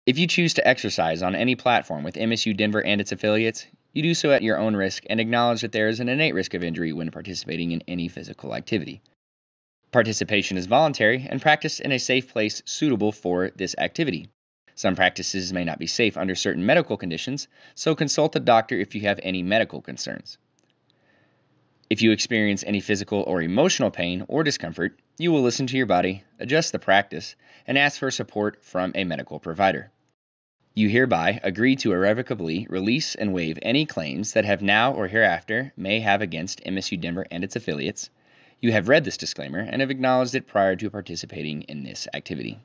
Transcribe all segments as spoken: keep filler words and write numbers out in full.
If you choose to exercise on any platform with M S U Denver and its affiliates, you do so at your own risk and acknowledge that there is an innate risk of injury when participating in any physical activity. Participation is voluntary and practiced in a safe place suitable for this activity. Some practices may not be safe under certain medical conditions, so consult a doctor if you have any medical concerns. If you experience any physical or emotional pain or discomfort, you will listen to your body, adjust the practice, and ask for support from a medical provider. You hereby agree to irrevocably release and waive any claims that have now or hereafter may have against M S U Denver and its affiliates. You have read this disclaimer and have acknowledged it prior to participating in this activity.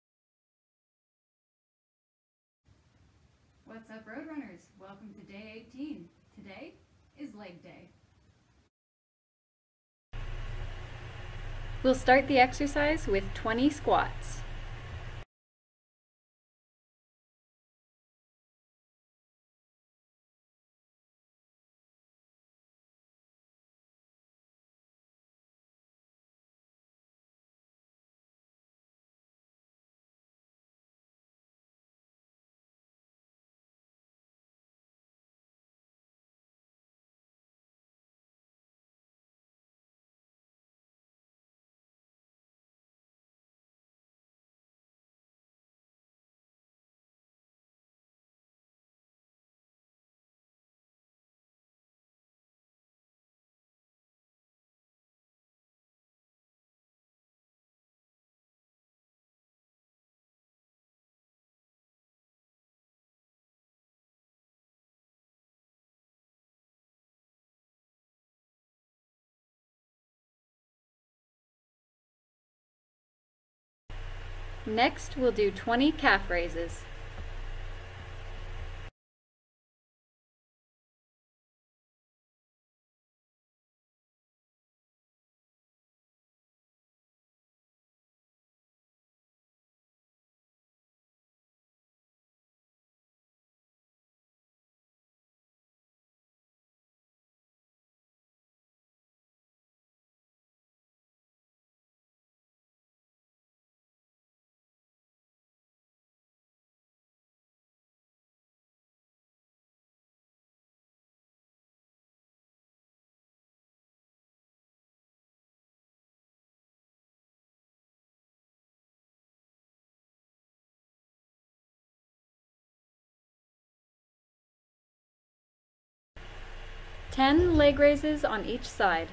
What's up, Roadrunners? Welcome to day eighteen. Today is leg day. We'll start the exercise with twenty squats. Next, we'll do twenty calf raises. ten leg raises on each side.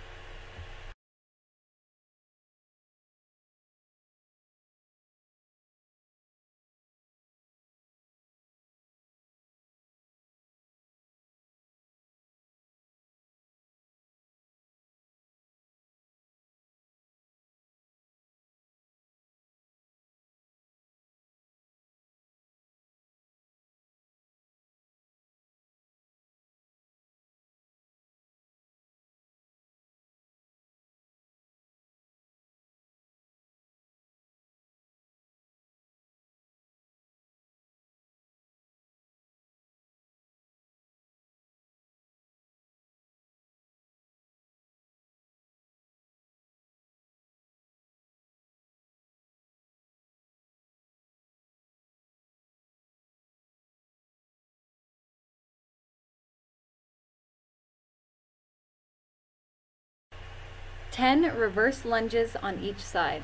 ten reverse lunges on each side.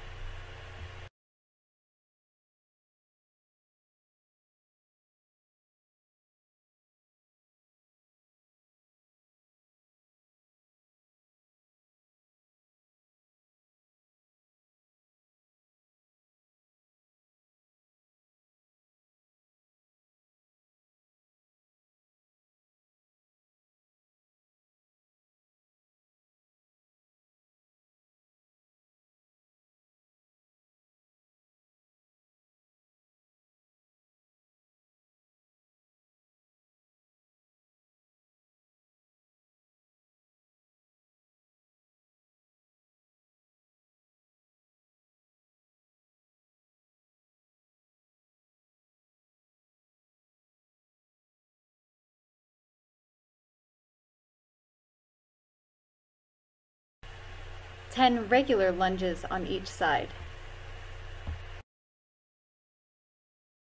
ten regular lunges on each side.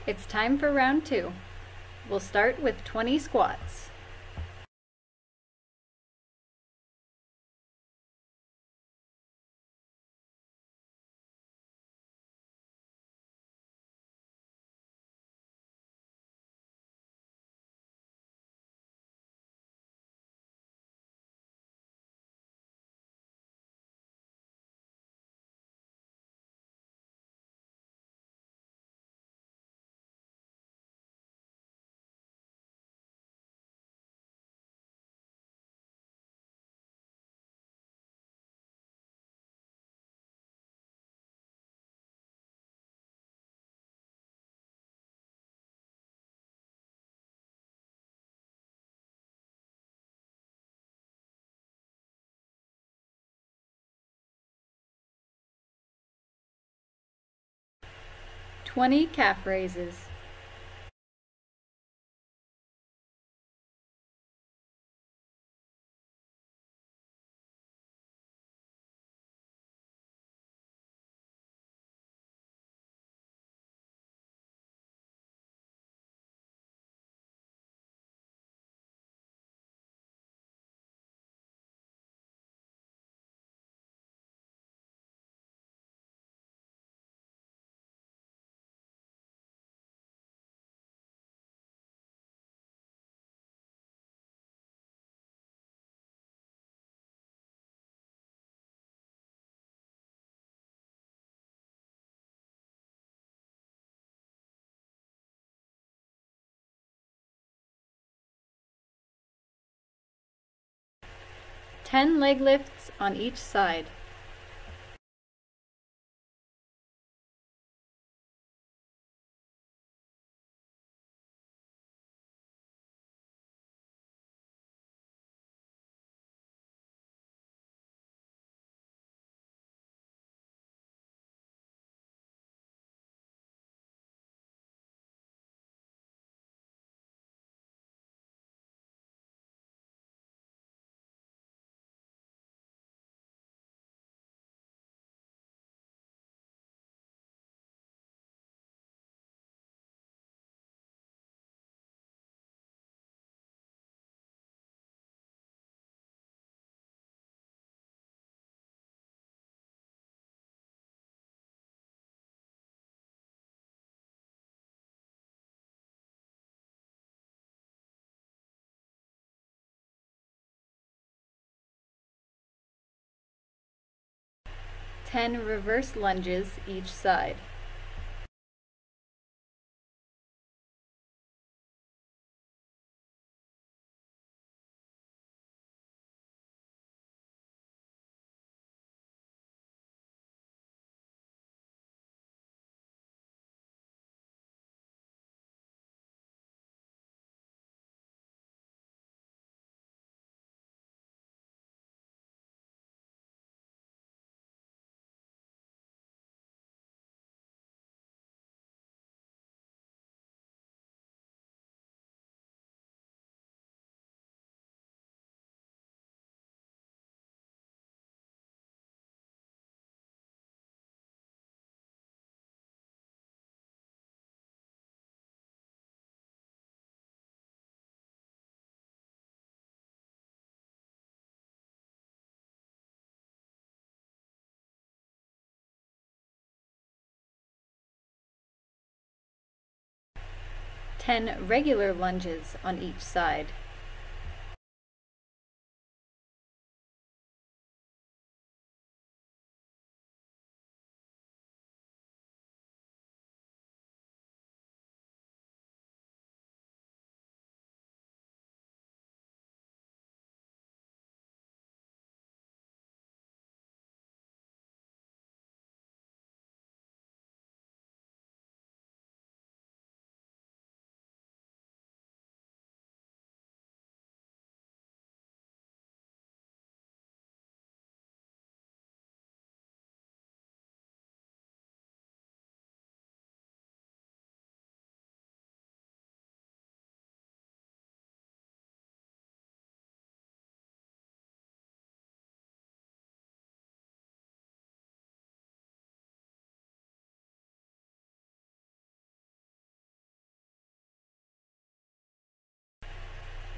It's time for round two. We'll start with twenty squats. twenty calf raises. ten leg lifts on each side. ten reverse lunges each side. ten regular lunges on each side.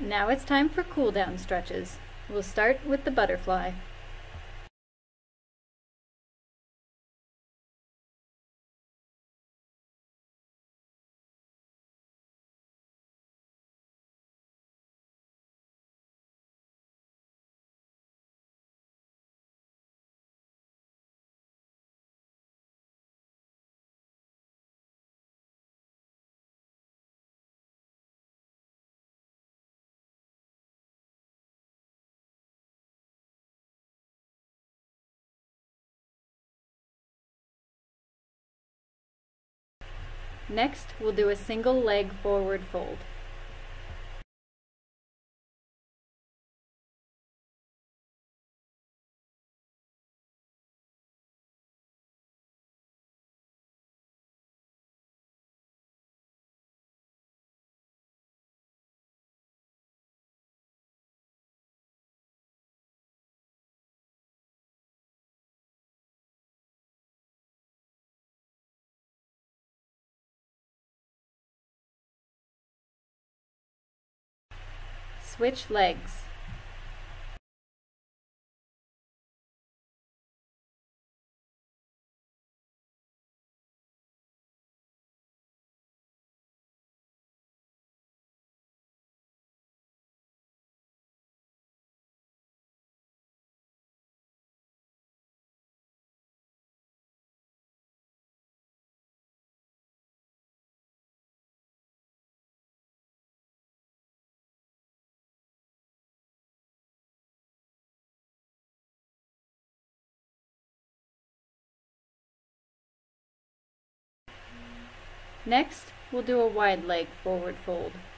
Now it's time for cool down stretches. We'll start with the butterfly. Next, we'll do a single leg forward fold. Switch legs. Next, we'll do a wide leg forward fold.